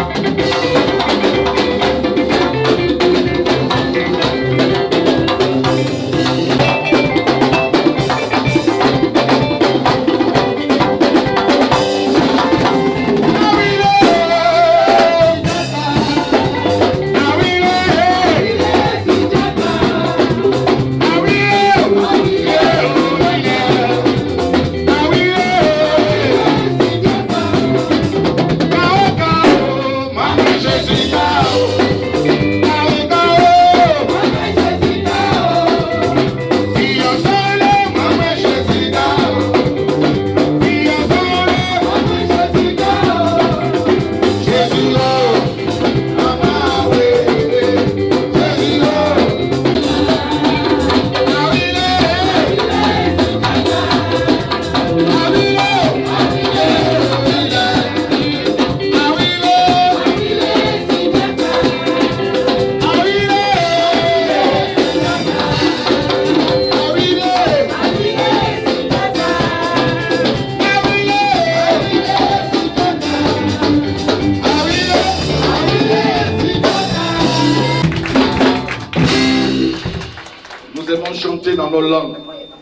Chanter dans nos langues.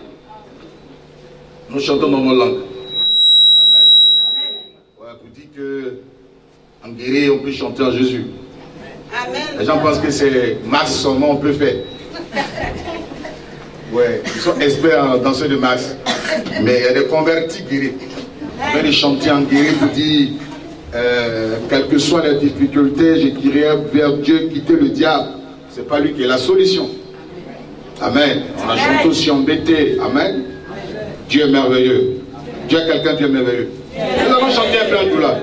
Nous chantons dans nos langues. Amen. Ouais, vous dites que en guéri, on peut chanter en Jésus. Amen. Les gens pensent que c'est masse seulement on peut faire. Ouais, ils sont experts en danser de masse. Mais il y a des convertis guéris. On peut chanter en guéri pour dire quelles que soient les difficultés, je dirais vers Dieu, quitter le diable. C'est pas lui qui est la solution. Amen. On a chanté aussi embêté. Amen. Dieu est merveilleux. Dieu est quelqu'un, Dieu est merveilleux. Nous allons chanter un peu en tout là.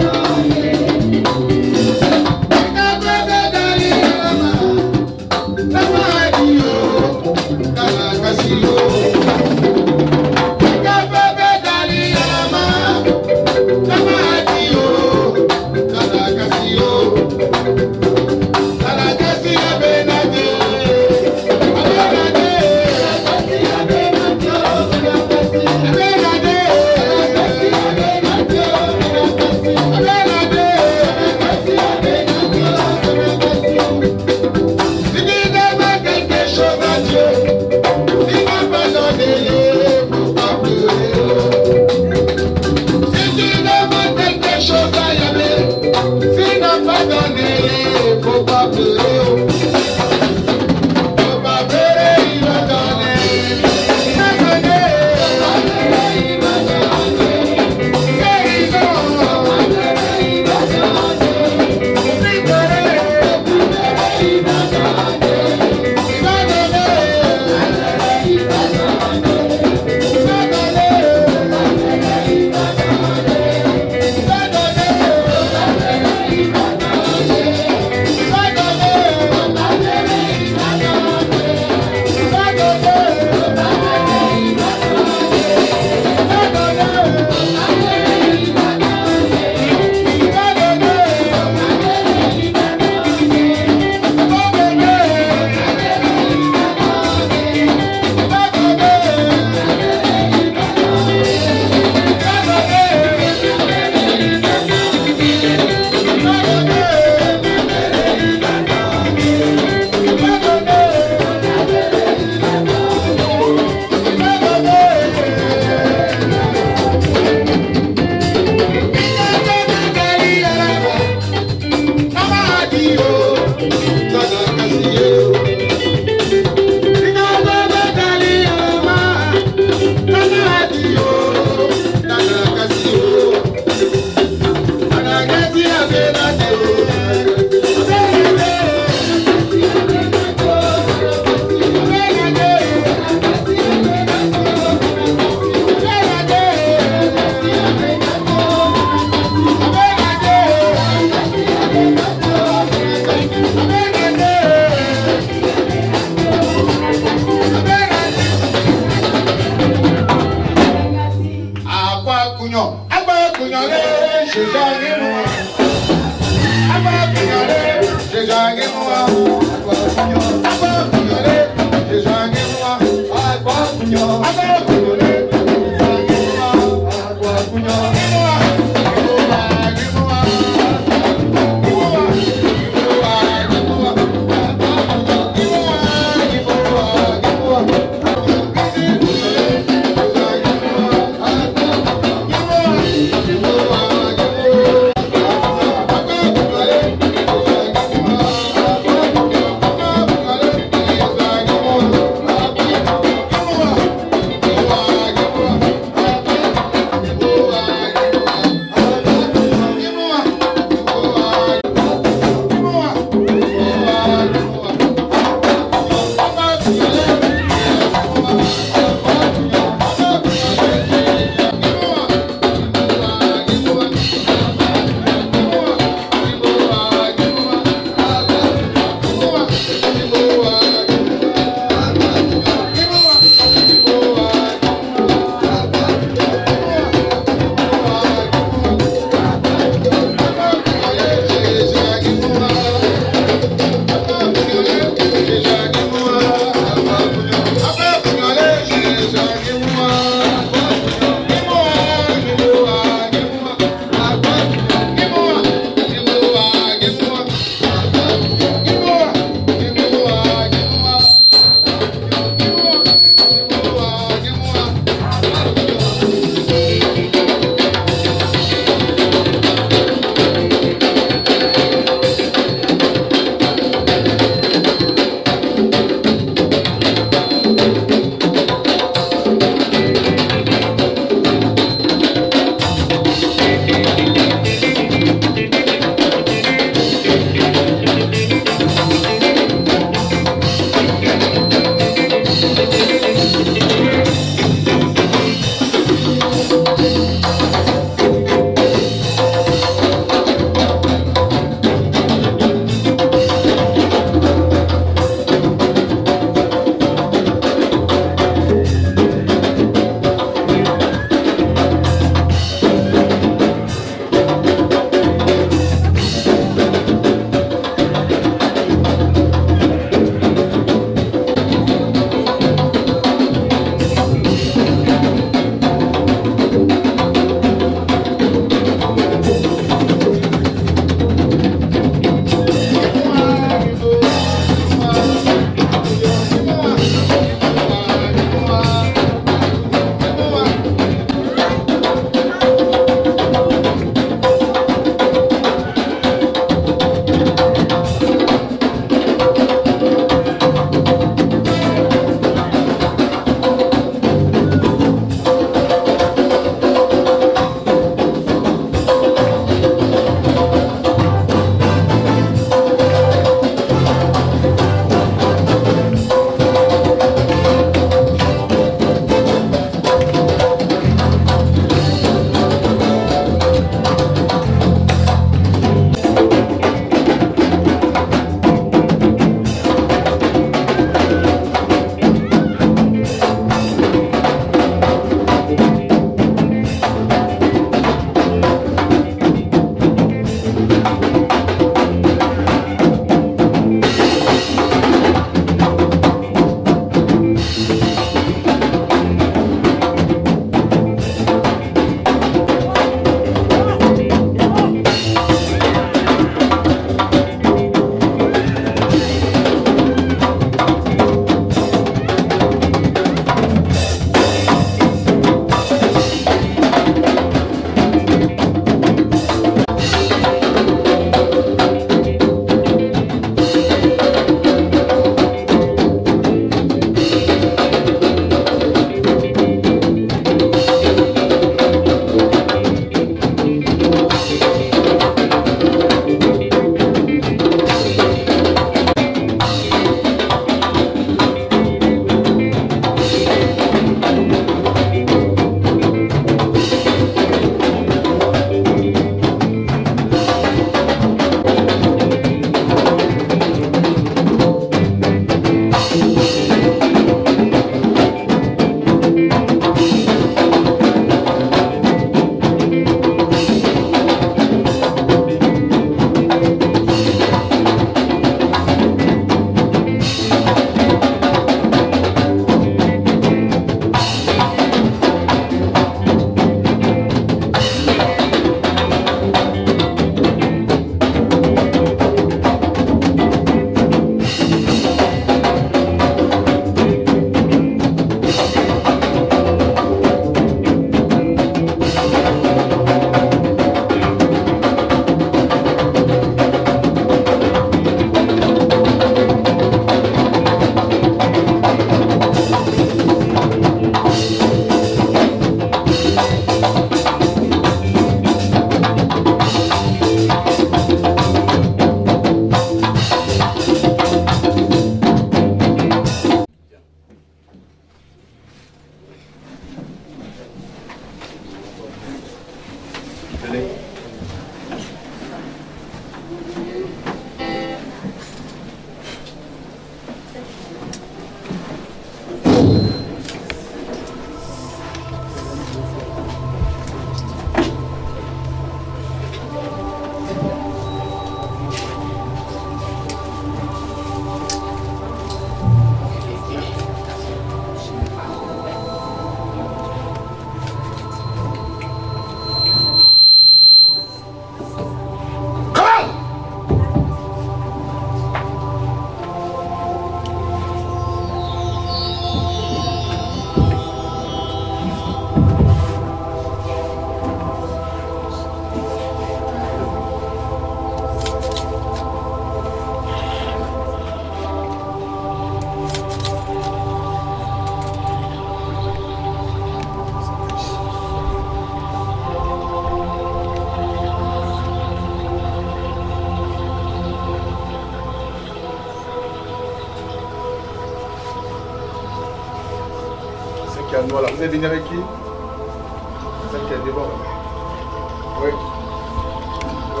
Canois là. Vous êtes venu avec qui? Celle qui est devant. Oui. Oui.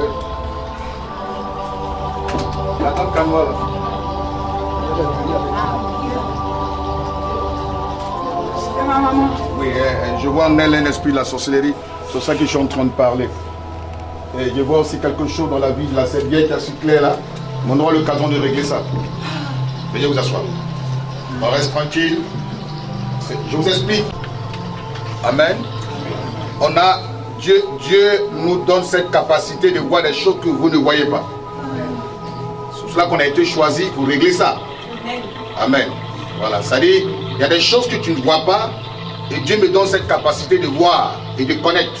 La tante Canois là. C'est ma maman. Oui, je vois en elle un esprit de la sorcellerie. C'est ça que je suis en train de parler. Et je vois aussi quelque chose dans la vie de la cette vieille qui a su clair là. On aura l'occasion de régler ça. Veuillez vous asseoir. On reste tranquille. Je vous explique. Amen. On a Dieu nous donne cette capacité de voir des choses que vous ne voyez pas. C'est pour cela qu'on a été choisi pour régler ça. Amen. Voilà. C'est-à-dire, il y a des choses que tu ne vois pas et Dieu me donne cette capacité de voir et de connaître.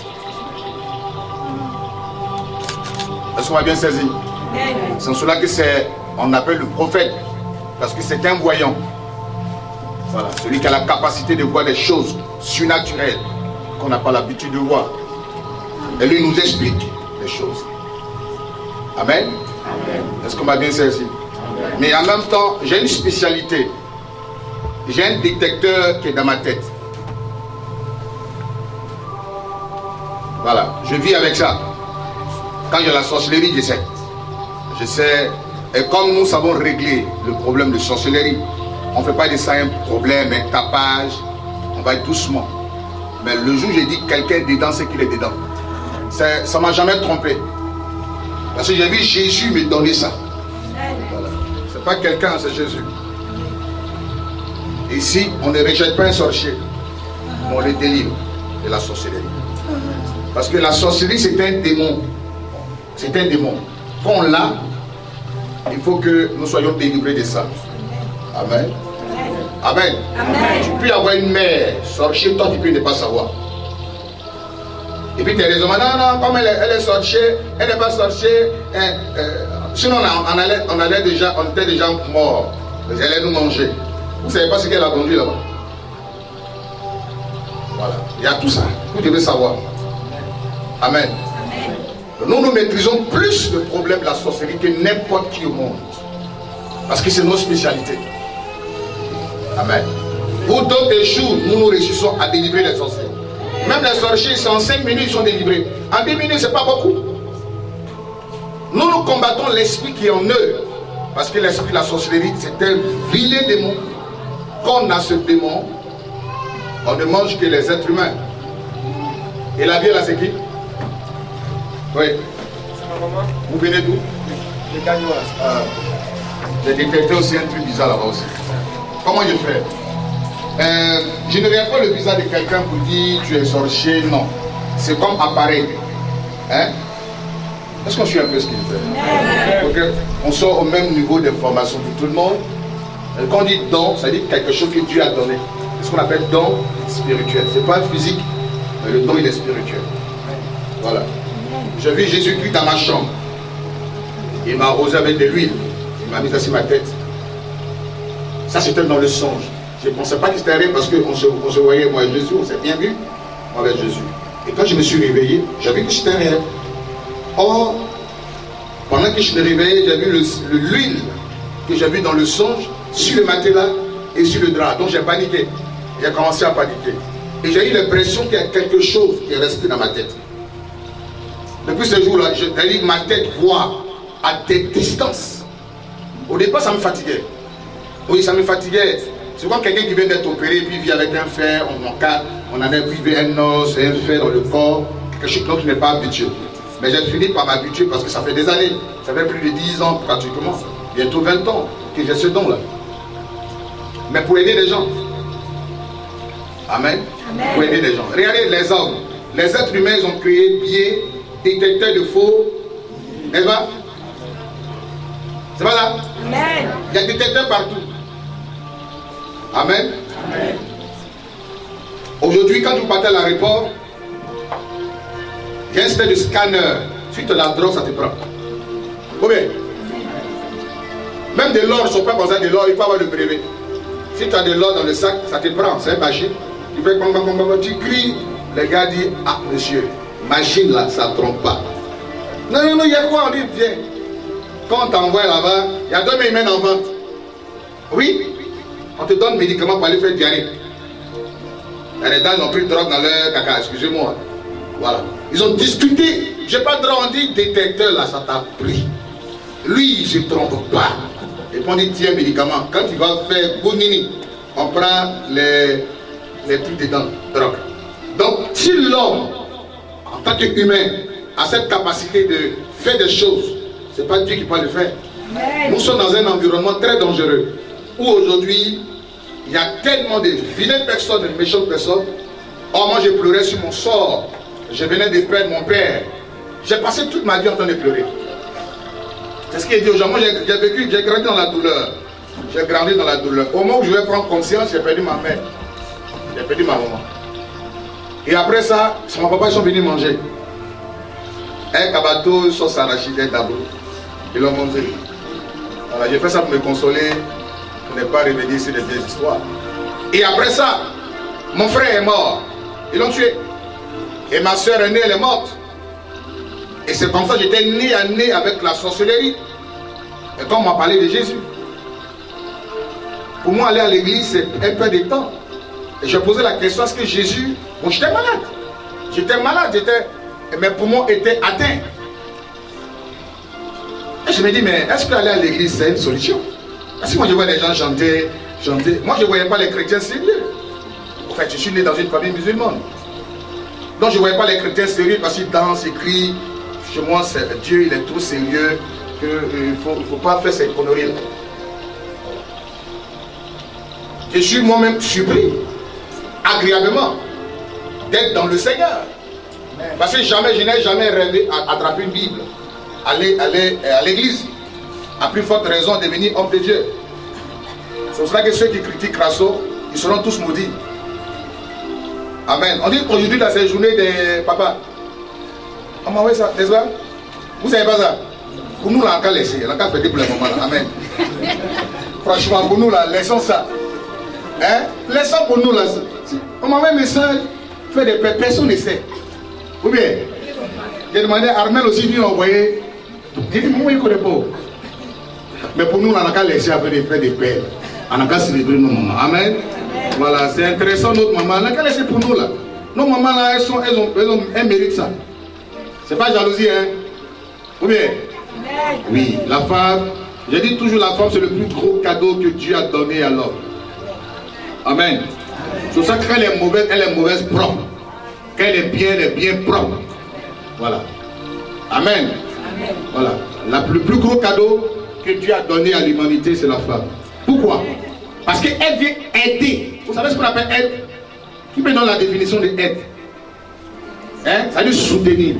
Est-ce qu'on a bien saisi? C'est cela que on appelle le prophète. Parce que c'est un voyant. Voilà. Celui qui a la capacité de voir des choses surnaturelles qu'on n'a pas l'habitude de voir. Et lui nous explique les choses. Amen. Est-ce qu'on m'a bien saisi? Mais en même temps, j'ai une spécialité. J'ai un détecteur qui est dans ma tête. Voilà. Je vis avec ça. Quand j'ai la sorcellerie, je sais. Je sais. Et comme nous savons régler le problème de sorcellerie, on ne fait pas de ça un problème, un tapage. On va être doucement. Mais le jour où j'ai dit quelqu'un est dedans, c'est qu'il est dedans. Ça ne m'a jamais trompé. Parce que j'ai vu Jésus me donner ça. Voilà. Ce n'est pas quelqu'un, c'est Jésus. Ici, on ne rejette pas un sorcier. On le délivre de la sorcellerie. Parce que la sorcellerie, c'est un démon. C'est un démon. Quand on l'a, il faut que nous soyons délivrés de ça. Amen. Amen. Amen. Tu peux avoir une mère sorcière, toi tu peux ne pas savoir. Et puis tu as raison, non, comme elle est sorcière, elle n'est pas sorcière. Sinon on était déjà morts. Elle allait nous manger. Vous ne savez pas ce qu'elle a conduit là-bas. Voilà. Il y a tout ça. Vous devez savoir. Amen. Nous maîtrisons plus le problème de la sorcellerie que n'importe qui au monde. Parce que c'est notre spécialité. Amen. Pour d'autres échouent, nous réussissons à délivrer les sorciers. Même les sorciers, c'est en 5 minutes, ils sont délivrés. En 10 minutes, ce n'est pas beaucoup. Nous combattons l'esprit qui est en eux. Parce que l'esprit de la sorcellerie, c'est un vilain démon. Quand on a ce démon, on ne mange que les êtres humains. Et la vie là, c'est qui? Oui. C'est ma maman. Vous venez d'où? De Canois. J'ai détecté aussi un truc bizarre là-bas aussi. Comment je fais? Je ne regarde pas le visage de quelqu'un pour dire tu es sorcier, non. C'est comme appareil. Hein? Est-ce qu'on suit un peu ce qu'il fait? Okay. On sort au même niveau de formation que tout le monde. Et quand on dit don, ça veut dire quelque chose que Dieu a donné. C'est ce qu'on appelle don spirituel. Ce n'est pas physique, mais le don il est spirituel. Voilà. J'ai vu Jésus-Christ dans ma chambre. Il m'a arrosé avec de l'huile. Il m'a mis ça sur ma tête. Ça c'était dans le songe. Je ne pensais pas que c'était rien parce qu'on se voyait, moi et Jésus, on s'est bien vu, moi avec Jésus. Et quand je me suis réveillé, j'ai vu que c'était rien. Or, pendant que je me réveillais, j'ai vu l'huile que j'ai vu dans le songe sur le matelas et sur le drap. Donc j'ai paniqué. J'ai commencé à paniquer. Et j'ai eu l'impression qu'il y a quelque chose qui est resté dans ma tête. Depuis ce jour-là, ma tête voit à des distances. Au départ, ça me fatiguait. Oui, ça me fatiguait. C'est comme quelqu'un qui vient d'être opéré, puis il vit avec un fer, on en a privé un os, un fer dans le corps, quelque chose dont tu n'es pas habitué. Mais j'ai fini par m'habituer parce que ça fait des années, ça fait plus de 10 ans pratiquement, bientôt 20 ans que j'ai ce don-là. Mais pour aider les gens. Amen. Amen. Pour aider les gens. Regardez les hommes, les êtres humains, ils ont créé biais, détecteurs de faux, n'est-ce pas? C'est pas là? Amen. Il y a des détecteurs partout. Amen. Amen. Aujourd'hui, quand vous partez à l'aéroport, il y a un système de scanner. Si tu as la drogue, ça te prend. Combien? Même de l'or, ils ne sont pas besoin de l'or, il faut avoir le brevet. Si tu as de l'or dans le sac, ça te prend. C'est un machine. Tu fais tu cries. Les gars disent, ah monsieur, machine là, ça ne trompe pas. Non, il y a quoi? On dit, viens. Quand on t'envoie là-bas, il y a 2 000 en vente. Oui, on te donne médicaments pour aller faire diarrhée. Les dames ont pris de drogue dans leur caca, excusez-moi. Voilà. Ils ont discuté. J'ai pas de drogue, on dit détecteur là, ça t'a pris. Lui, il se trompe pas. Et puis on dit tiens, médicament. Quand il va faire bounini, on prend les trucs dedans, drogue. Donc, si l'homme, en tant qu'humain, a cette capacité de faire des choses, c'est pas Dieu qui peut le faire. Nous sommes dans un environnement très dangereux où aujourd'hui il y a tellement de vilaines personnes, de méchantes personnes. Oh, moi je pleurais sur mon sort. Je venais de perdre mon père. J'ai passé toute ma vie en train de pleurer. C'est ce qu'il dit aux gens. Moi j'ai grandi dans la douleur. J'ai grandi dans la douleur. Au moment où je vais prendre conscience, j'ai perdu ma mère. J'ai perdu ma maman. Et après ça, mon papa ils sont venus manger. Un kabato, sauce arachide, d'abord. Ils l'ont mangé. Voilà, j'ai fait ça pour me consoler, pour ne pas revenir sur des vieilles histoires. Et après ça, mon frère est mort. Ils l'ont tué. Et ma soeur aînée, elle est morte. Et c'est comme ça que j'étais né à nez avec la sorcellerie. Et quand on m'a parlé de Jésus, pour moi aller à l'église, c'est un peu de temps. Et je posais la question, est-ce que Jésus... Bon, j'étais malade. J'étais malade, mes poumons étaient atteints. Et je me dis, mais est-ce qu'aller à l'église, c'est une solution? Parce que moi, je vois les gens chanter. Moi, je ne voyais pas les chrétiens sérieux. En fait, je suis né dans une famille musulmane. Donc, je ne voyais pas les chrétiens sérieux parce qu'ils dansent, ils crient. Chez moi, Dieu, il est trop sérieux qu'il ne faut pas faire ces conneries-là. Je suis moi-même surpris, agréablement, d'être dans le Seigneur. Parce que je n'ai jamais rêvé à attraper une Bible, aller à l'église. À plus forte raison de devenir homme de Dieu. C'est pour ça que ceux qui critiquent Crasso, ils seront tous maudits. Amen. On dit qu'aujourd'hui, dans ces journées des papas, on m'a envoyé ça, n'est-ce pas? Vous savez pas ça? Pour nous, là, on a qu'à laisser. On a qu'à fêter pour le moment là. Amen. Franchement, pour nous, là, laissons ça. Hein? Laissons pour nous, là. On m'a envoyé un message, fait des personnes ne sait. Ou bien, j'ai demandé à Armel aussi de l'envoyer. J'ai dit, moi, il ne connaît pas. Mais pour nous, on a qu'à laisser avec des frères de paix. On a qu'à célébrer nos mamans. Amen. Voilà, c'est intéressant, notre maman. On a qu'à laisser pour nous, là. Nos mamans, là, elles méritent ça. C'est pas jalousie, hein? Ou bien? Oui, la femme, je dis toujours, la femme, c'est le plus gros cadeau que Dieu a donné à l'homme. Amen. C'est pour ça qu'elle est mauvaise propre. Qu'elle est bien propre. Voilà. Amen. Amen. Voilà. Le plus gros cadeau que Dieu a donné à l'humanité, c'est la femme. Pourquoi? Parce qu'elle vient aider. Vous savez ce qu'on appelle aide? Qui me donne la définition de aide? Hein? Ça veut dire soutenir.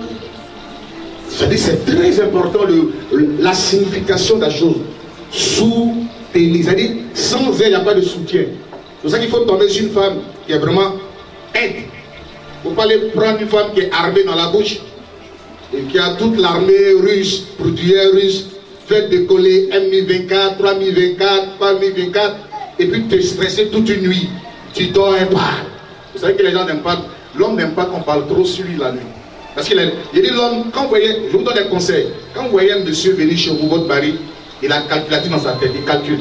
C'est très important la signification de la chose. Soutenir. C'est-à-dire, sans elle, il n'y a pas de soutien. C'est pour ça qu'il faut tomber sur une femme qui est vraiment aide. Il ne faut pas aller prendre une femme qui est armée dans la bouche et qui a toute l'armée russe, produire russe, fait décoller Mi-24, 3Mi-24, 4Mi-24 et puis te stresser toute une nuit. Tu dors et parles. Vous savez que les gens n'aiment pas, l'homme n'aime pas qu'on parle trop sur lui la nuit. Parce qu'il dit l'homme, quand vous voyez, je vous donne des conseils, quand vous voyez un monsieur venir chez vous, votre mari, il a un calculateur dans sa tête, il calcule.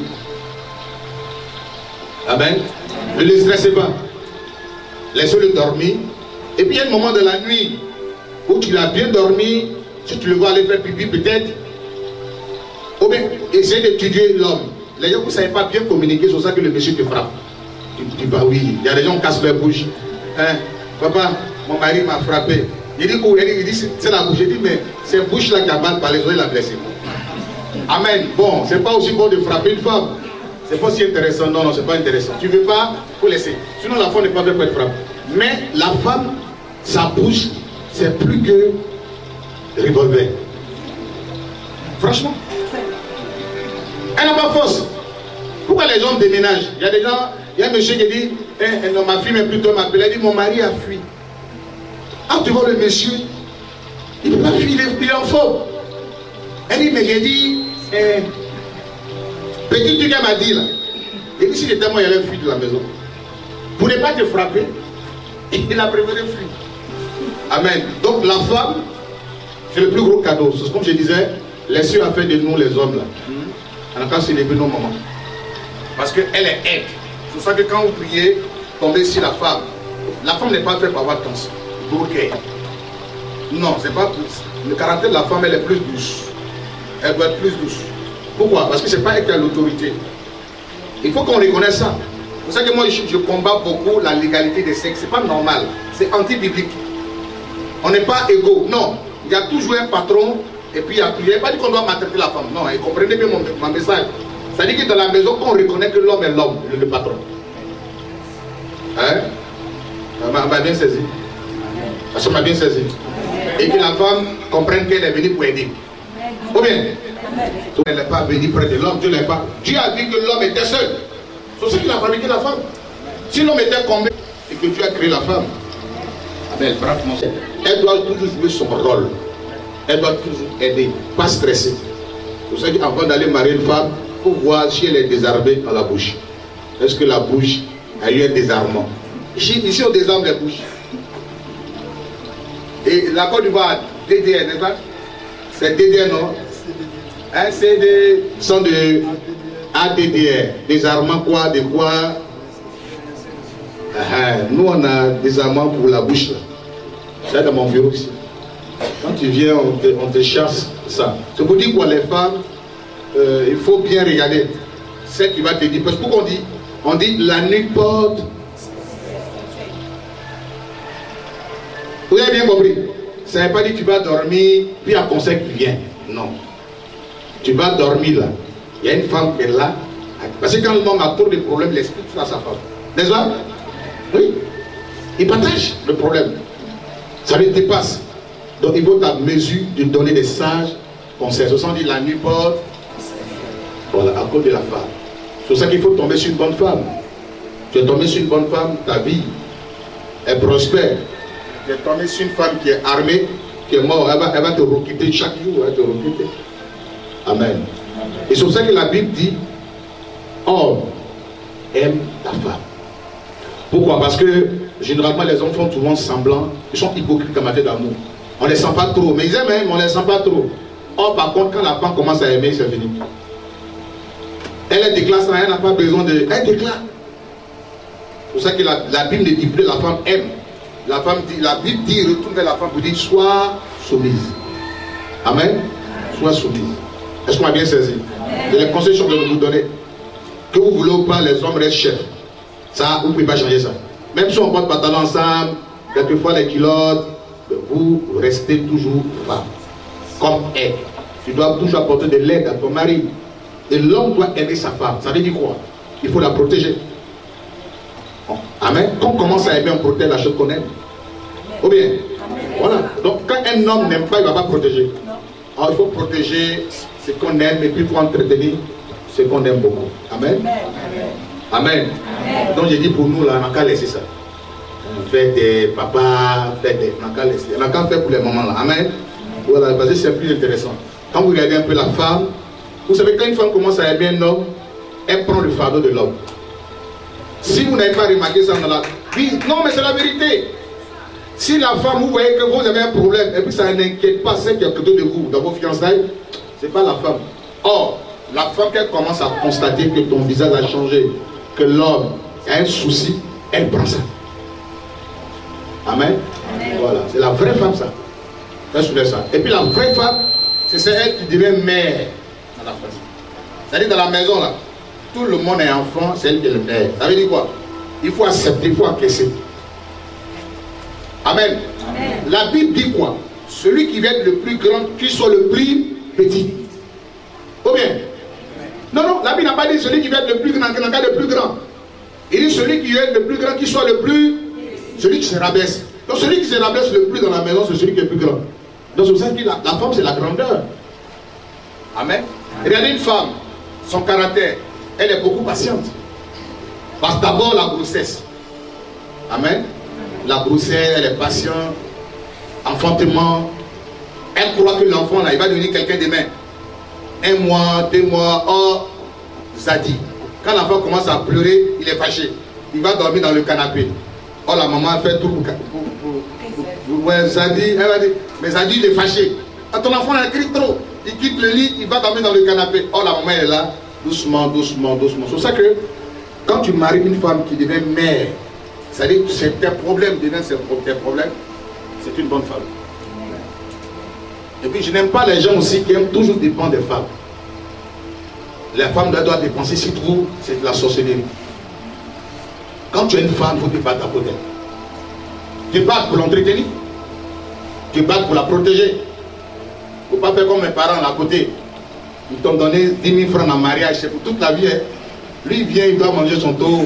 Amen. Ne le stressez pas. Laissez-le dormir. Et puis il y a un moment de la nuit où tu l'as bien dormi, si tu le vois aller faire pipi peut-être, ou bien essayer d'étudier l'homme. Les gens, vous ne savez pas bien communiquer, c'est pour ça que le monsieur te frappe. Tu dis, bah oui, il y a des gens qui cassent leur bouche. Hein? Papa, mon mari m'a frappé. Il dit, c'est la bouche. Je dis, mais c'est bouche-là qui a mal parlé, il l'a blessé. Amen. Bon, c'est pas aussi bon de frapper une femme. C'est pas si intéressant. Non, non, c'est pas intéressant. Tu veux pas, il faut laisser. Sinon, la femme n'est pas faite pour être frappée. Mais la femme, sa bouche, c'est plus que revolver. Franchement. Elle n'a pas force. Pourquoi les gens déménagent? Il y a des gens, il y a un monsieur qui dit, non, ma fille, mais plutôt m'appelle. Elle dit, mon mari a fui. Ah, tu vois le monsieur, il ne peut pas fuir, il est en faux. Elle dit, mais j'ai dit, petit truc qu'elle m'a dit là. Et si j'étais moi, il allait fuir de la maison. Pour ne pas te frapper, il a préféré fuir. Amen. Donc la femme, c'est le plus gros cadeau. C'est comme je disais, les cieux a fait de nous les hommes là. En tout cas, c'est les nos mamans. Parce qu'elle est aide. C'est pour ça que quand vous priez, tomber sur la femme. La femme n'est pas faite pour avoir tension. Ok. Non, c'est pas plus. Le caractère de la femme, elle est plus douce. Elle doit être plus douce. Pourquoi? Parce que c'est pas elle qui a l'autorité. Il faut qu'on reconnaisse ça. C'est pour ça que moi, je combats beaucoup la légalité des sexes. C'est pas normal. C'est anti-biblique. On n'est pas égaux. Non. Il y a toujours un patron. Et puis, il n'y a pas dit qu'on doit maltraiter la femme. Non, et comprenez bien mon message. Ça dit que dans la maison, qu'on reconnaît que l'homme est l'homme, le patron. Hein? On m'a bien saisi. Parce qu'on m'a bien saisi. Et que la femme comprenne qu'elle est venue pour aider. Ou bien, elle n'est pas venue près de l'homme. Dieu n'est pas. Dieu a dit que l'homme était seul. C'est ça qu'il a fabriqué la femme. Si l'homme était combien et que Dieu a créé la femme, elle doit toujours jouer son rôle. Elle doit toujours aider, pas stresser. C'est pour ça qu'avant d'aller marier une femme, il faut voir si elle est désarmée dans la bouche. Est-ce que la bouche a eu un désarmement? Ici on désarme les bouches. Et la Côte d'Ivoire, DDR, n'est-ce pas? C'est DDR, non? Hein, c'est des sont de ADDR. Désarmement quoi? De quoi? Nous on a désarmement pour la bouche. C'est dans mon bureau ici. Quand tu viens, on te chasse ça. C'est pour dire quoi les femmes, il faut bien regarder celle qui va te dire. Parce que pourquoi on dit la nuit porte. Vous avez bien compris? Ça ne veut pas dire que tu vas dormir, puis un conseil qui vient. Non. Tu vas dormir là. Il y a une femme qui est là. Parce que quand l'homme a trop de problèmes, il explique ça à sa femme. N'est-ce pas? Oui. Il partage le problème. Ça le dépasse. Donc il faut ta mesure de donner des sages conseils. Ce sont dit la nuit porte. Voilà, à cause de la femme. C'est pour ça qu'il faut tomber sur une bonne femme. Tu es tombé sur une bonne femme, ta vie est prospère. Tu es tombé sur une femme qui est armée, qui est morte, elle va te recruter chaque jour, elle va te recruter. Amen. Et c'est pour ça que la Bible dit, homme aime ta femme. Pourquoi? Parce que généralement les hommes font souvent semblant, ils sont hypocrites en matière d'amour. On ne les sent pas trop, mais ils aiment, mais on ne les sent pas trop. Or par contre, quand la femme commence à aimer, c'est fini. Elle déclare ça, elle n'a pas besoin de... Elle déclare. C'est pour ça que la Bible ne dit plus la femme aime. La Bible dit, retourne vers la femme pour dire, sois soumise. Amen. Sois soumise. Est-ce qu'on a bien saisi? C'est les conseils que je vais vous donner. Que vous voulez ou pas, les hommes restent chefs. Ça, vous ne pouvez pas changer ça. Même si on porte pantalon ensemble, quelquefois les culottes, vous restez toujours femme. Comme elle. Tu dois toujours apporter de l'aide à ton mari. Et l'homme doit aimer sa femme. Ça veut dire quoi? Il faut la protéger. Amen. Quand on commence à aimer, on protège la chose qu'on aime. Ou bien? Voilà. Donc quand un homme n'aime pas, il ne va pas protéger. Alors il faut protéger ce qu'on aime et puis il faut entretenir ce qu'on aime beaucoup. Amen. Amen. Donc j'ai dit pour nous là, on n'a qu'à laisser ça. On fait des papas, on n'a qu'à laisser. On n'a qu'à faire pour les mamans là. Amen. Voilà, parce que c'est plus intéressant. Quand vous regardez un peu la femme, vous savez quand une femme commence à aimer un homme, elle prend le fardeau de l'homme. Si vous n'avez pas remarqué ça dans la vie, non mais c'est la vérité. Si la femme, vous voyez que vous avez un problème, et puis ça n'inquiète pas celle qui est à côté de vous, dans vos fiançailles, c'est pas la femme. Or, la femme qu'elle commence à constater que ton visage a changé, que l'homme a un souci, elle prend ça. Amen. Amen. Voilà, c'est la vraie femme ça. Elle soulève ça. Et puis la vraie femme, c'est elle qui devient mère dans la famille. C'est-à-dire dans la maison là, tout le monde est enfant, c'est elle qui est le mère. Ça veut dire quoi? Il faut accepter, il faut encaisser. Amen. Amen. La Bible dit quoi? Celui qui va être le plus grand, qu'il soit le plus petit. Ou bien? Non, non, la Bible n'a pas dit celui qui va être le plus grand, qu'il n'a pas le plus grand. Il dit celui qui va être le plus grand, qu'il soit le plus... Celui qui se rabaisse. Donc celui qui se rabaisse le plus dans la maison, c'est celui qui est le plus grand. Donc c'est pour ça que la femme, c'est la grandeur. Amen. Regardez une femme, son caractère, elle est beaucoup patiente. Parce que d'abord la grossesse. Amen. La grossesse, elle est patiente, enfantement. Elle croit que l'enfant là, il va devenir quelqu'un demain. 1 mois, 2 mois, oh, Zadi. Quand l'enfant commence à pleurer, il est fâché. Il va dormir dans le canapé. Oh, la maman fait tout pour ouais, Zadi, elle va dire, mais Zadi, il est fâché. Quand ton enfant il crie trop, il quitte le lit, il va dormir dans le canapé. Oh, la maman est là, doucement, doucement, doucement. C'est pour ça que quand tu maries une femme qui devient mère, C'est-à-dire que tes problèmes deviennent tes problèmes. C'est une bonne femme. Et puis je n'aime pas les gens aussi qui aiment toujours dépendre des femmes. La femme doit dépenser si trop, c'est de la sorcellerie. Quand tu es une femme, il faut te battre à côté. Tu battes pour l'entretenir. Tu battes pour la protéger. Il ne faut pas faire comme mes parents là à côté. Ils t'ont donné 10 000 francs en mariage, c'est pour toute la vie. Hein. Lui il vient, il doit manger son taux.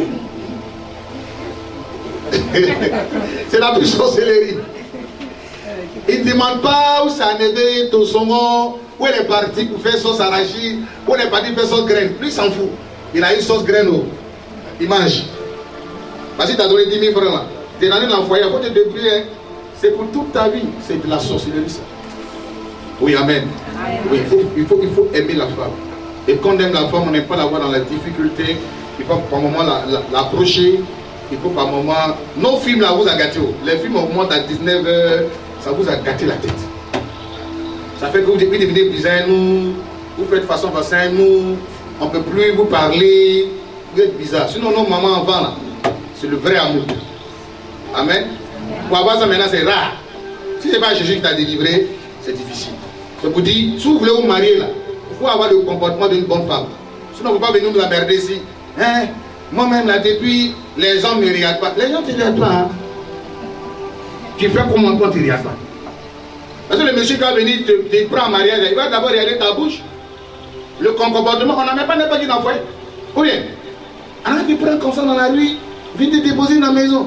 C'est la plus sorcellerie. Il ne demande pas où ça a nevé, ton songon, où elle est partie pour faire sauce arachide, où elle est partie pour faire sauce graine. Lui il s'en fout. Il a une sauce graine, il mange. Parce qu'il t'a donné 10 000 francs là. Tu es dans un foyer, il faut te débrouiller. Hein. C'est pour toute ta vie. C'est de la sorcellerie ça. Oui, amen. Oui, il faut aimer la femme. Et quand on aime la femme, on n'aime pas la voir dans la difficulté. Il faut par moment l'approcher. Il faut par moment... Nos films là vous a gâté. Les films augmentent à 19h. Ça vous a gâté la tête. Ça fait que vous devenez bizarre, nous. Vous faites façon vaccin, nous. On ne peut plus vous parler. Vous êtes bizarre. Sinon, nos mamans avant là, c'est le vrai amour. Amen. Pour avoir ça maintenant, c'est rare. Si ce n'est pas Jésus qui t'a délivré, c'est difficile. Je vous dis, si vous voulez vous marier là, il faut avoir le comportement d'une bonne femme. Sinon, il ne faut pas venir nous emmerder ici. Hein? Moi-même là, depuis, les gens ne me regardent pas. Les gens ne te regardent pas. Hein? Tu fais comment toi tu ne regardes pas? Parce que le monsieur qui va venir te prendre en mariage, il va d'abord regarder ta bouche. Le comportement, on n'en met pas n'importe qui dans le foyer. Ou bien, alors tu prends comme ça dans la rue, viens te déposer dans la maison.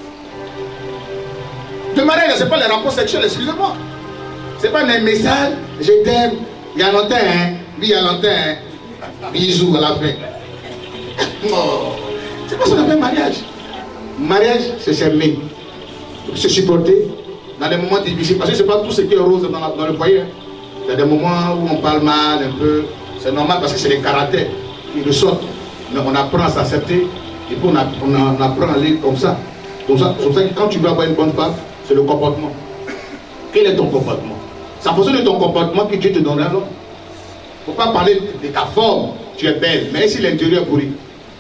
Le mariage, ce n'est pas les rapports sexuels, excusez-moi. Ce n'est pas un message, je t'aime, il y a longtemps, hein, oui, il y a longtemps, hein, bisous à la fin. Non, c'est pas ce qu'on appelle mariage. Mariage, c'est s'aimer, se supporter dans des moments difficiles. Parce que ce n'est pas tout ce qui est rose dans le foyer. Il y a des moments où on parle mal un peu. C'est normal parce que c'est les caractères qui ressortent. Mais on apprend à s'accepter et puis on apprend à aller comme ça. C'est pour ça que quand tu veux avoir une bonne femme, c'est le comportement. Quel est ton comportement? C'est en fonction de ton comportement que Dieu te donnera l'homme. Il ne faut pas parler de ta forme, tu es belle, mais si l'intérieur est pourri.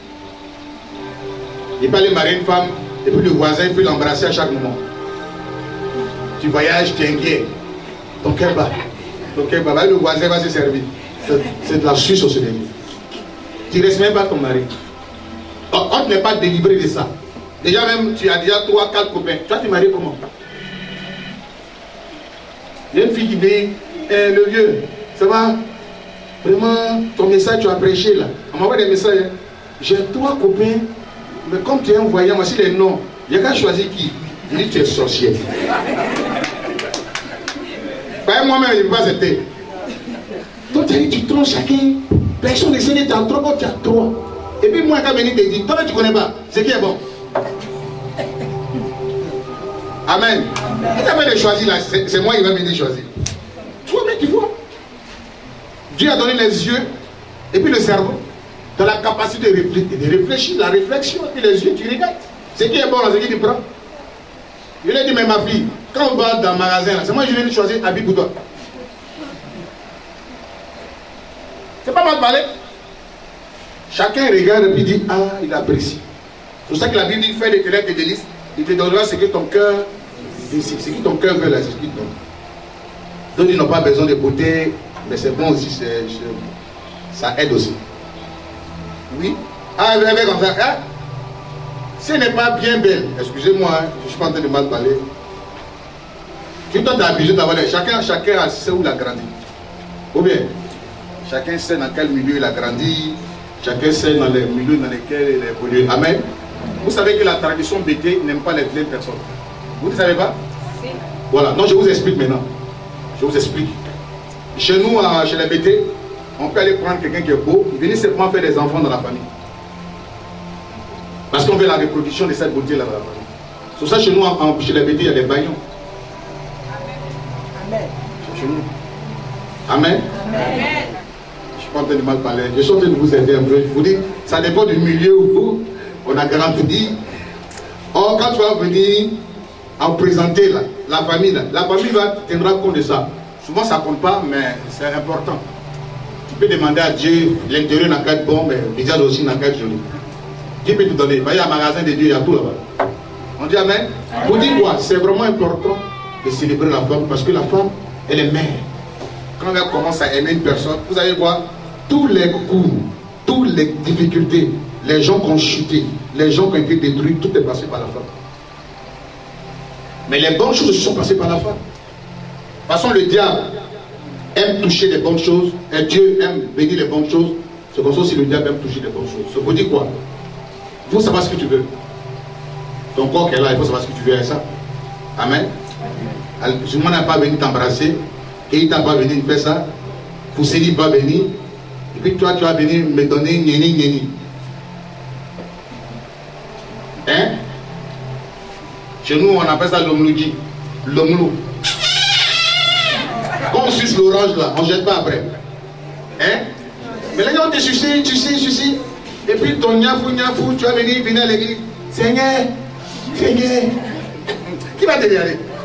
Il peut aller marier une femme et puis le voisin peut l'embrasser à chaque moment. Tu voyages, tu es inquiet. Ton cœur bat. Ton cœur bat. Le voisin va se servir. C'est de la suite au Seigneur. Tu ne respectes même pas ton mari. On n'est pas délivré de ça. Déjà même, tu as déjà 3, 4 copains. Toi, tu es marié comment? Il y a une fille qui dit, le vieux, ça va? Vraiment, ton message, tu as prêché là. On m'envoie des messages. Hein. J'ai 3 copains, mais comme tu es un voyant, voici les noms. Il n'y a qu'à choisir qui. Il dit, tu es sorcier. Moi-même, je ne peux pas accepter. Donc, tu trompes chacun. Personne ne sait que tu as 3, tu as 3. Et puis, moi, quand je te dis, toi, tu ne connais pas. C'est qui est bon? Amen. Il t'a fait de choisir là, c'est moi qui va venir choisir. Toi-même, tu vois. Dieu a donné les yeux et puis le cerveau. Dans la capacité de réfléchir, la réflexion, et puis les yeux, tu regardes. Ce qui est bon, c'est qui tu prends. Je lui ai dit, mais ma fille, quand on va dans le magasin, c'est moi qui viens de choisir un habit pour toi. C'est pas mal parler. Chacun regarde et puis dit, ah, il apprécie. C'est pour ça que la Bible dit, fais des ténèbres et des délices. Il te donnera ce que ton cœur décide. Ce que ton cœur veut là, c'est ce qu'il donne. D'autres ils n'ont pas besoin de beauté, mais c'est bon aussi, ça aide aussi. Oui. Ah, avec comme ça. Hein? Si elle n'est pas bien belle, excusez-moi, hein, je ne suis pas en train de mal parler. Tu dois t'abuser d'avoir les... Chacun sait où il a grandi. Ou bien, chacun sait dans quel milieu il a grandi, chacun sait dans les milieux dans lesquels il a évolué. Amen. Vous savez que la tradition BT n'aime pas les pleines personnes. Vous ne savez pas? Si. Voilà. Non, je vous explique maintenant. Je vous explique. Chez nous, chez les BT, on peut aller prendre quelqu'un qui est beau, il venir simplement faire des enfants dans la famille. Parce qu'on veut la reproduction de cette beauté-là dans la famille. C'est pour ça chez nous, chez les BT, il y a des baillons. Amen. Chez nous. Amen. Amen. Je ne suis pas en train de mal parler. Je suis en train de vous aider un peu. Je vous dis, ça dépend du milieu où on a grandi. Or, quand tu vas venir en présenter la famille tiendra compte de ça. Souvent, ça ne compte pas, mais c'est important. Tu peux demander à Dieu, l'intérieur n'a qu'à être bon, mais déjà aussi n'a qu'à être joli. Dieu peut te donner. Il y a un magasin de Dieu, il y a tout là-bas. On dit amen. Vous dites quoi? C'est vraiment important de célébrer la femme parce que la femme, elle est mère. Quand elle commence à aimer une personne, vous allez voir, tous les coups, toutes les difficultés, les gens qui ont chuté, les gens qui ont été détruits, tout est passé par la femme. Mais les bonnes choses sont passées par la femme. De toute façon, le diable aime toucher les bonnes choses, et Dieu aime bénir les bonnes choses. C'est comme ça aussi le diable aime toucher les bonnes choses. Ça veut dire quoi? Il faut savoir ce que tu veux. Ton corps qui est là, il faut savoir ce que tu veux avec ça. Amen. Si moi n'a pas venu t'embrasser, et il t'a pas venu faire ça, Pousseli va venir, et puis toi tu vas venir me donner nieni. Hein? Chez nous on appelle ça l'omloudi. L'omlou. Quand on suce l'orange là, on ne jette pas après. Hein? Mais là on te suce, et puis ton niafou, tu vas venir à l'église. Seigneur, qui va te dire?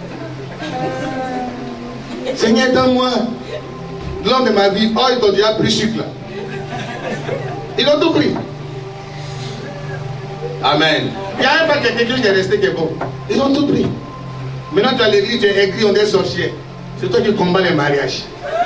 Seigneur, donne-moi l'homme de ma vie. Oh, ils t'ont déjà pris sucre là. Ils ont tout pris. Amen. Il n'y a même pas quelqu'un qui est resté qui est bon. Ils ont tout pris. Maintenant, tu as l'église, tu es écrit, on est sorcier. C'est toi qui combats les mariages.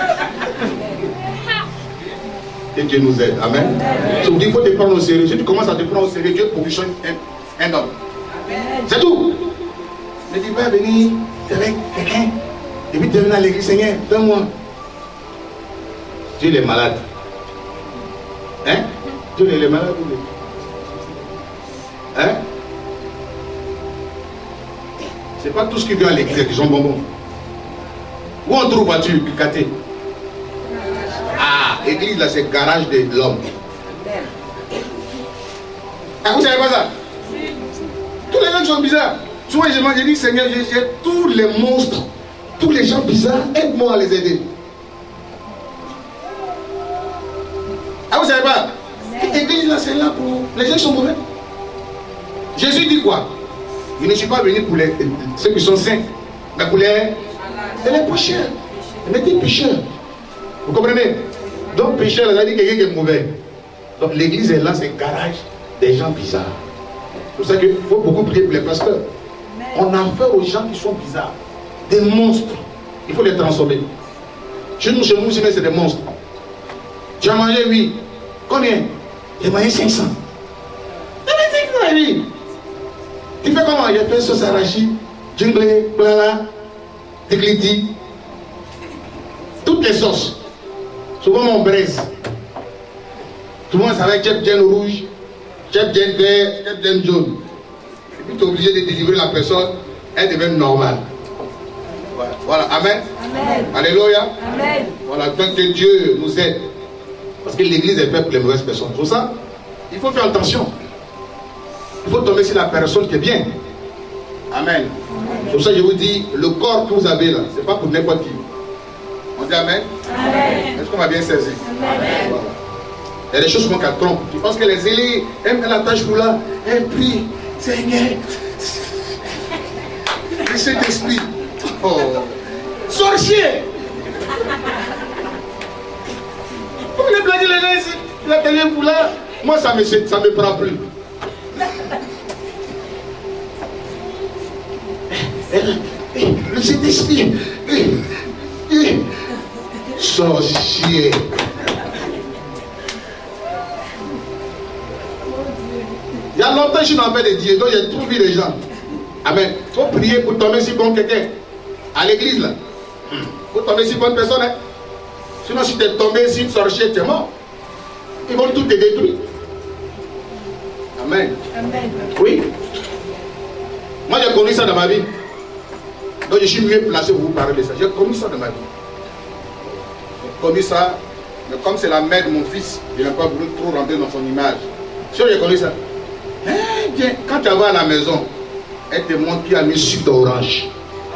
Et Dieu nous aide. Amen. Je vous dis, il faut te prendre au sérieux. Si tu commences à te prendre au sérieux, Dieu positionne un homme. C'est tout. Mais tu vas venir avec quelqu'un. Et puis tu viens à l'église, Seigneur, donne-moi. Dieu est malade. Hein? Dieu est malade. Hein? C'est pas tout ce qui vient à l'église qui sont bonbons. Où on trouve voiture, Katé? Ah, l'église là, c'est le garage de l'homme. Ah, vous savez pas ça? Tous les gens qui sont bizarres. Souvent, j'ai dit, Seigneur, j'ai tous les monstres, tous les gens bizarres, aide-moi à les aider. Ah, vous savez pas? Cette église là, c'est là pour les gens qui sont mauvais. Jésus dit quoi? Il ne suis pas venu pour ceux qui sont saints, mais pour les pécheurs. Mais des pécheurs. Vous comprenez? Donc, pécheur, ça dit quelqu'un qui est mauvais. Donc, l'église est là, c'est le garage des gens bizarres. C'est pour ça qu'il faut beaucoup prier pour les pasteurs. On a affaire aux gens qui sont bizarres, des monstres. Il faut les transformer. Chez nous, c'est des monstres. Tu as mangé, oui. Combien? J'ai mangé 500. Oui. Tu fais comment? J'ai fait sauce arachide, djunglé, plala, tekliti, toutes les sauces. Souvent mon braise. Tout le monde savait que j'ai rouge, j'ai vert, j'ai jaune. Et puis tu es obligé de délivrer la personne, elle devient normale. Voilà, amen. Amen. Alléluia. Amen. Voilà, donc que Dieu nous aide. Parce que l'église est faite pour les mauvaises personnes. C'est pour ça, il faut faire attention. Il faut tomber sur la personne qui est bien. Amen. C'est pour ça que je vous dis, le corps que vous avez là, ce n'est pas pour n'importe qui. On dit amen. Amen. Est-ce qu'on va bien saisir? Amen. Voilà. Il y a des choses qui trompent. Tu penses que les élus aiment la tâche pour là. Et puis, Seigneur, le Saint-Esprit. Oh. Sorcier! Vous voulez blaguer les gens ici? La télé pour là. Moi, ça me prend plus. Le Saint-Esprit. Sorcier. Il y a longtemps que je m'appelle les dieux, donc j'ai tout vu les gens. Amen. Il faut prier pour tomber sur bon quelqu'un. À l'église là. Il faut tomber sur bonne personne. Hein? Sinon, si tu es tombé sur une sorcière, tu es mort. Ils vont tout te détruire. Amen. Amen. Oui. Moi, j'ai connu ça dans ma vie. Donc, je suis mieux placé pour vous parler de ça. J'ai connu ça dans ma vie. J'ai connu ça. Mais comme c'est la mère de mon fils, je n'ai pas voulu trop rentrer dans son image. Si j'ai connu ça. Eh bien, quand tu vas à la maison, elle te montre qui a mis sucre d'orange.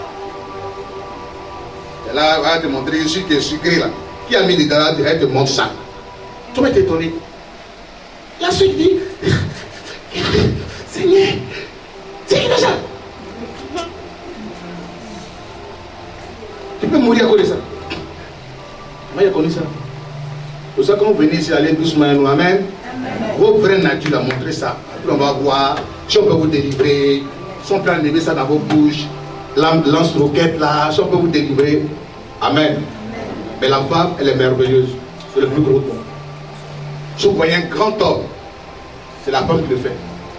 Et là, elle va te montrer le sucre qui est sucré là. Qui a mis dedans, elle te montre ça. Tu vas t'étonner. La suite dit, Seigneur, c'est qui ça? Tu peux mourir à cause de ça. Moi, j'ai connu ça. Pour ça, quand vous venez ici, allez doucement à nous. Amen. Vos vraies natures, à montrer ça. Puis on va voir si on peut vous délivrer. Si on peut enlever ça dans vos bouches, lance-roquette là, si on peut vous délivrer. Amen. Mais la femme, elle est merveilleuse. C'est le plus gros don. Si vous voyez un grand homme, c'est la femme qui le fait.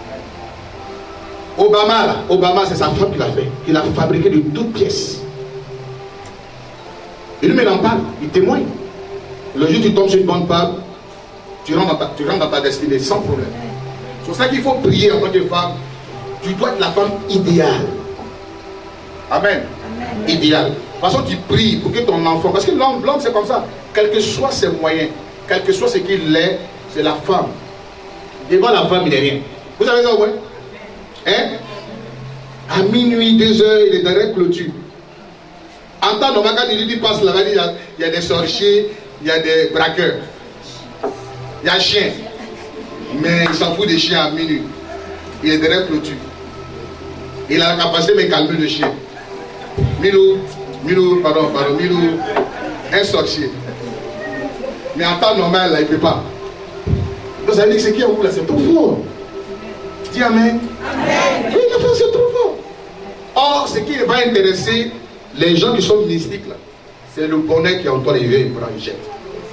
Obama, là, Obama, c'est sa femme qui l'a fait. Il l'a fabriqué de toutes pièces. Et lui, il en parle, il témoigne. Le jour où tu tombes sur une bonne femme, tu rentres dans ta destinée sans problème. C'est pour ça qu'il faut prier en tant que femme. Tu dois être la femme idéale. Amen. Amen. Idéale. De toute façon, tu pries pour que ton enfant... Parce que l'homme c'est comme ça. Quel que soit ses moyens, quel que soit ce qu'il est, c'est la femme. Devant la femme, il n'est rien. Vous savez ça, ouais? Hein? À minuit, 2 heures, il est derrière clôture. En temps normal, quand il passe là-bas, il y a des sorciers, il y a des braqueurs, il y a un chien. Mais il s'en fout des chiens à minuit. Il est derrière clôture. Il a la capacité de calmer le chien. Milou, un sorcier. Mais en temps normal, là, il ne peut pas. Donc ça veut dire que ce qui est en vous là, c'est trop fort. Dis amen. Amen. Oui, c'est trop fort. Or, ce qui va intéresser les gens qui sont mystiques là, c'est le bonheur qui est en toi, il vient, il jette.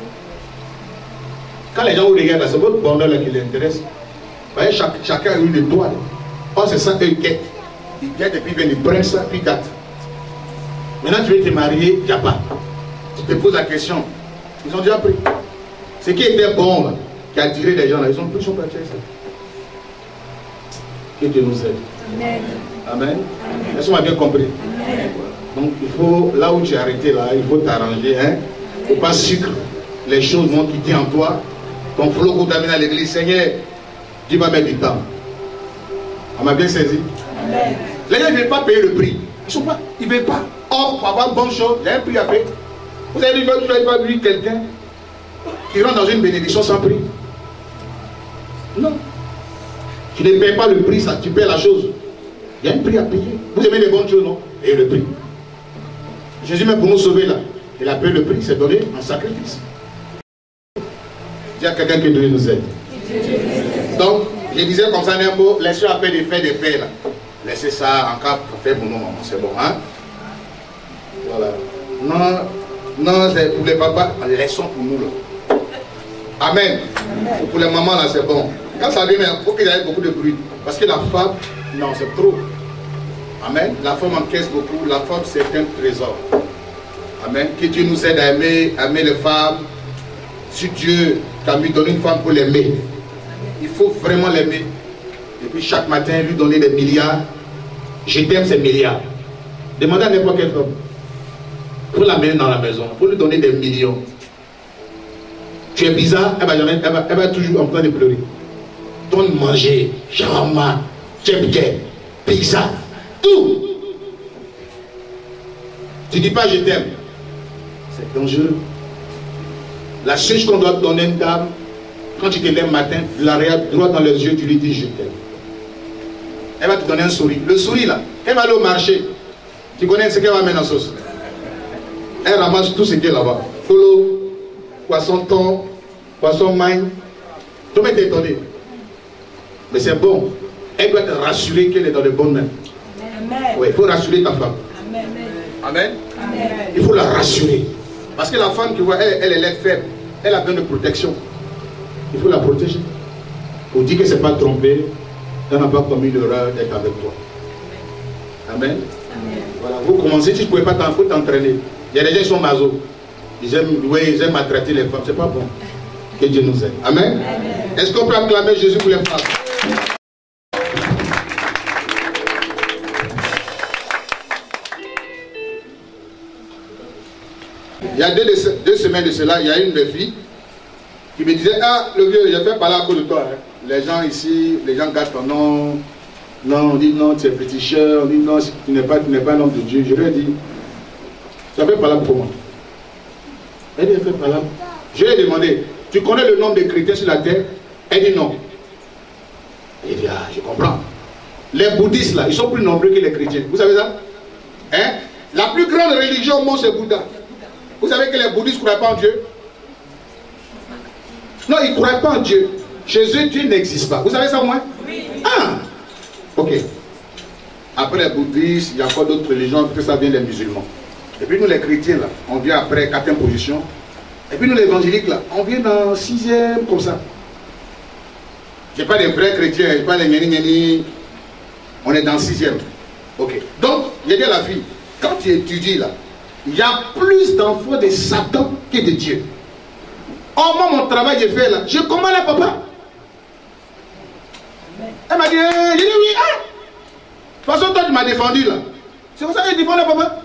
Quand les gens vous regardent, c'est votre bonheur là qui les intéresse. Vous voyez, chacun a une étoile. Or, c'est ça qu'ils guettent. Ils guettent et puis ils prennent ça, puis ils gâtent. Maintenant, tu veux te marier, il n'y a pas. Tu te poses la question. Ils ont déjà pris. Ce qui était bon là, qui a attiré les gens là, ils ont plus partis ça. Que Dieu nous aide. Amen. Amen. Est-ce qu'on a bien compris? Amen. Donc il faut, là où tu es arrêté là, il faut t'arranger. Hein? Il ne faut pas sucre les choses vont quitter en toi. Ton flot qu'on t'amène à l'église, Seigneur, Dieu va mettre du temps. On m'a bien saisi? Amen. Les gens ne veulent pas payer le prix. Ils ne veulent pas. Or, pour avoir une bonne chose, il y a un prix à payer. Vous avez dit, vous n'avez pas vu quelqu'un qui rentre dans une bénédiction sans prix? Non. Tu ne payes pas le prix, ça, tu payes la chose. Il y a un prix à payer. Vous aimez les bonnes choses, non? Et le prix. Jésus, même pour nous sauver là, il a payé le prix, c'est donné en sacrifice. Il y a quelqu'un qui Dieu nous aide. Donc, je disais comme ça un mot, laissez après des faits des paix là. Laissez ça en cas pour faire pour nous, maman, c'est bon, hein? Voilà. Non, c'est pour les papas, laissons pour nous là. Amen. Amen. Pour les mamans là, c'est bon. Quand ça vient, il faut qu'il y ait beaucoup de bruit. Parce que la femme, non, c'est trop. Amen. La femme encaisse beaucoup. La femme, c'est un trésor. Amen. Que Dieu nous aide à aimer les femmes. Si Dieu t'a lui donné une femme pour l'aimer, il faut vraiment l'aimer. Et puis chaque matin, lui donner des milliards. Je t'aime ces milliards. Demandez à n'importe quelle femme. Pour l'amener dans la maison. Pour lui donner des millions. Tu es bizarre, elle va toujours en train de pleurer. Donne manger, shawarma, tchèp-tchèp, pizza, tout. Tu ne dis pas je t'aime. C'est dangereux. La seule chose qu'on doit donner à une dame, quand tu te lèves le matin, tu la regardes droit dans les yeux, tu lui dis je t'aime. Elle va te donner un sourire. Le sourire là, elle va aller au marché. Tu connais ce qu'elle va mettre en sauce. Elle ramasse tout ce qui est là-bas. Polo, poisson thon, poisson magne. Tout le monde est étonné. Mais c'est bon. Elle doit être rassurée qu'elle est dans les bonnes mains. Amen. Oui, il faut rassurer ta femme. Amen. Amen. Amen. Il faut la rassurer. Parce que la femme, tu vois, elle est faible. Elle a besoin de protection. Il faut la protéger. Pour dire que ce n'est pas trompé, elle n'a pas commis l'erreur d'être avec toi. Amen. Amen. Voilà. Vous commencez, si tu ne pouvez pas t'entraîner. Il y a des gens qui sont masos. Ils aiment maltraiter les femmes. Ce n'est pas bon. Que Dieu nous aide. Amen. Est-ce qu'on peut acclamer Jésus pour les femmes? Il y a deux semaines de cela, il y a une des filles qui me disait, ah, le vieux, j'ai fait parler à cause de toi. Hein. Les gens ici, les gens gardent ton nom. Non, on dit non, tu es féticheur. On dit non, tu n'es pas un homme de Dieu. Je lui ai dit, tu as fait parler pour moi. Elle dit, fait parler. Je lui ai demandé, tu connais le nombre de chrétiens sur la terre? Elle dit non. Il dit, ah, je comprends. Les bouddhistes là, ils sont plus nombreux que les chrétiens. Vous savez ça? Hein? La plus grande religion au monde, c'est Bouddha. Vous savez que les bouddhistes ne croient pas en Dieu? Non, ils ne croient pas en Dieu. Chez eux, Dieu n'existe pas. Vous savez ça au moins? Oui. Ah! Ok. Après les bouddhistes, il y a encore d'autres religions, que ça vient des musulmans. Et puis nous les chrétiens, là, on vient après 4e position. Et puis nous les évangéliques, là, on vient dans 6e, comme ça. Ce n'est pas des vrais chrétiens, ce n'est pas les gni-gni. On est dans 6e. Ok. Donc, j'ai dit à la fille, quand tu étudies là, il y a plus d'enfants de Satan que de Dieu. Oh, moi, mon travail, j'ai fait là. Je commande à papa. Elle m'a dit, j'ai dit oui. Ah. De toute façon, toi, tu m'as défendu là. C'est pour ça que je défends le papa.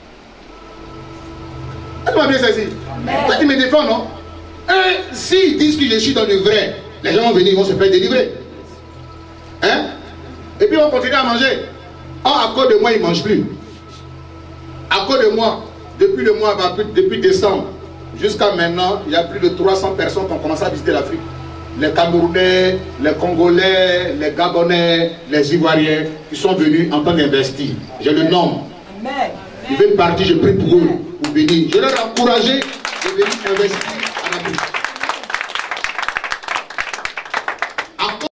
Est-ce que tu m'as bien saisi? Toi, tu me défends, non? S'ils disent que je suis dans le vrai, les gens vont venir, ils vont se faire délivrer. Hein? Et puis, on va continuer à manger. Oh, à cause de moi, ils ne mangent plus. À cause de moi, depuis le mois, depuis décembre, jusqu'à maintenant, il y a plus de 300 personnes qui ont commencé à visiter l'Afrique. Les Camerounais, les Congolais, les Gabonais, les Ivoiriens qui sont venus en train d'investir. Je le nomme. Ils veulent partir, je prie pour eux, pour venir. Je leur ai encouragé de venir investir en Afrique.